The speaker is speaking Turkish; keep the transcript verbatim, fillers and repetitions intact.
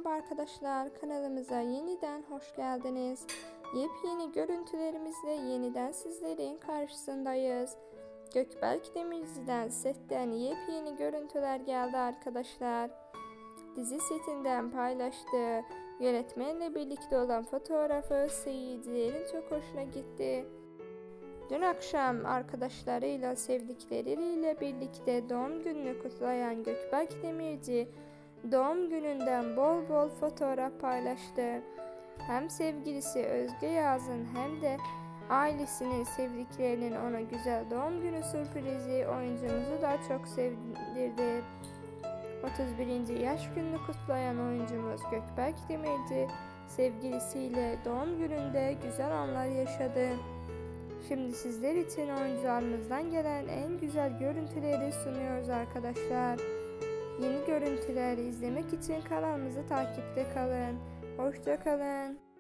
Merhaba arkadaşlar, kanalımıza yeniden hoş geldiniz. Yepyeni görüntülerimizle yeniden sizlerin karşısındayız. Gökberk Demirci'den setten yepyeni görüntüler geldi arkadaşlar. Dizi setinden paylaştığı yönetmenle birlikte olan fotoğrafı seyircilerin çok hoşuna gitti. Dün akşam arkadaşlarıyla, sevdikleriyle birlikte doğum gününü kutlayan Gökberk Demirci, doğum gününden bol bol fotoğraf paylaştı. Hem sevgilisi Özge Yaz'ın hem de ailesinin, sevdiklerinin ona güzel doğum günü sürprizi oyuncumuzu da çok sevindirdi. otuz birinci yaş gününü kutlayan oyuncumuz Gökberk Demirci, sevgilisiyle doğum gününde güzel anlar yaşadı. Şimdi sizler için oyuncularımızdan gelen en güzel görüntüleri sunuyoruz arkadaşlar. Yeni görüntüleri izlemek için kanalımızı takipte kalın. Hoşça kalın.